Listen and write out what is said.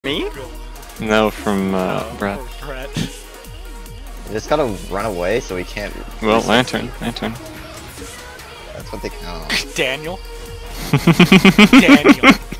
Me? No, from Brett. Brett. You just gotta run away so we can't. Well, lantern. Lantern. That's what they count. Daniel. Daniel.